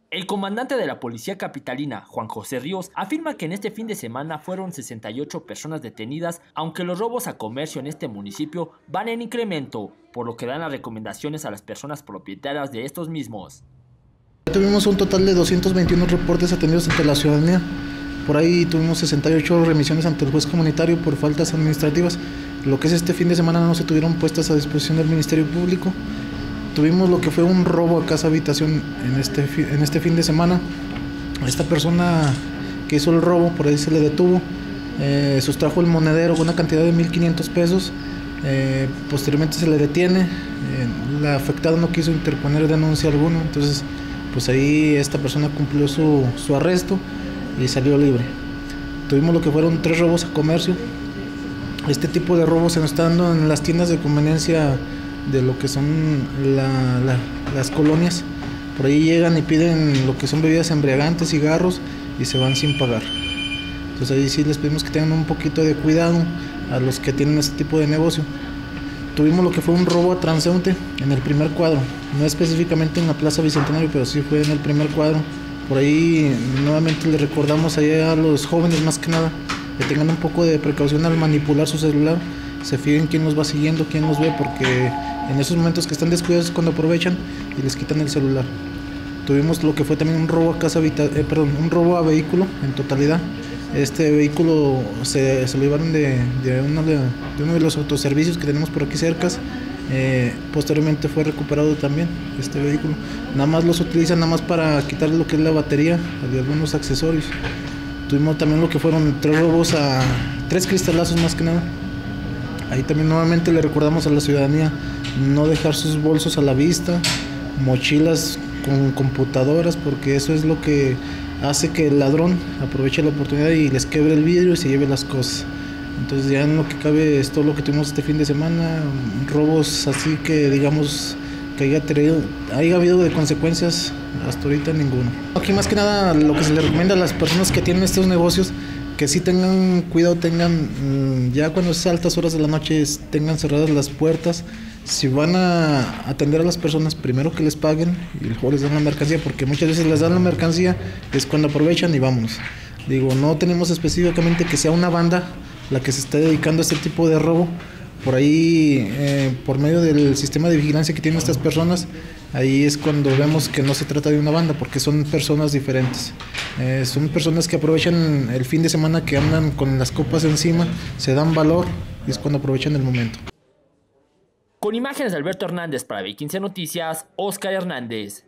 El comandante de la policía capitalina, Juan José Ríos, afirma que en este fin de semana fueron 68 personas detenidas, aunque los robos a comercio en este municipio van en incremento, por lo que dan las recomendaciones a las personas propietarias de estos mismos. Tuvimos un total de 221 reportes atendidos ante la ciudadanía. Por ahí tuvimos 68 remisiones ante el juez comunitario por faltas administrativas. Lo que es este fin de semana no se tuvieron puestas a disposición del Ministerio Público. Tuvimos lo que fue un robo a casa habitación en este fin de semana. A esta persona que hizo el robo, por ahí se le detuvo, sustrajo el monedero con una cantidad de 1,500 pesos. Posteriormente se le detiene. La afectada no quiso interponer denuncia alguna, entonces pues ahí esta persona cumplió su arresto y salió libre. Tuvimos lo que fueron 3 robos a comercio. Este tipo de robos se nos está dando en las tiendas de conveniencia de lo que son las colonias. Por ahí llegan y piden lo que son bebidas embriagantes, cigarros, y se van sin pagar. Entonces ahí sí les pedimos que tengan un poquito de cuidado a los que tienen este tipo de negocio. Tuvimos lo que fue un robo a transeúnte en el primer cuadro, no específicamente en la Plaza Bicentenario, pero sí fue en el primer cuadro. Por ahí nuevamente les recordamos a los jóvenes más que nada que tengan un poco de precaución al manipular su celular, se fijen quién nos va siguiendo, quién nos ve, porque en esos momentos que están descuidados es cuando aprovechan y les quitan el celular. Tuvimos lo que fue también un robo a un robo a vehículo en totalidad. Este vehículo se lo llevaron de uno de los autoservicios que tenemos por aquí cerca. Posteriormente fue recuperado también este vehículo. Nada más los utilizan nada más para quitar lo que es la batería de algunos accesorios. Tuvimos también lo que fueron 3 robos a 3 cristalazos más que nada. Ahí también nuevamente le recordamos a la ciudadanía no dejar sus bolsos a la vista, mochilas con computadoras, porque eso es lo que hace que el ladrón aproveche la oportunidad y les quebre el vidrio y se lleve las cosas. Entonces ya en lo que cabe es todo lo que tuvimos este fin de semana, robos así que digamos que haya habido de consecuencias, hasta ahorita ninguno. Aquí más que nada lo que se le recomienda a las personas que tienen estos negocios, que sí tengan cuidado, ya cuando es altas horas de la noche tengan cerradas las puertas. Si van a atender a las personas, primero que les paguen y luego les dan la mercancía, porque muchas veces les dan la mercancía, es cuando aprovechan y vámonos. Digo, no tenemos específicamente que sea una banda la que se está dedicando a este tipo de robo. Por ahí, por medio del sistema de vigilancia que tienen estas personas, ahí es cuando vemos que no se trata de una banda, porque son personas diferentes. Son personas que aprovechan el fin de semana, que andan con las copas encima, se dan valor y es cuando aprovechan el momento. Con imágenes de Alberto Hernández para B15 Noticias, Oscar Hernández.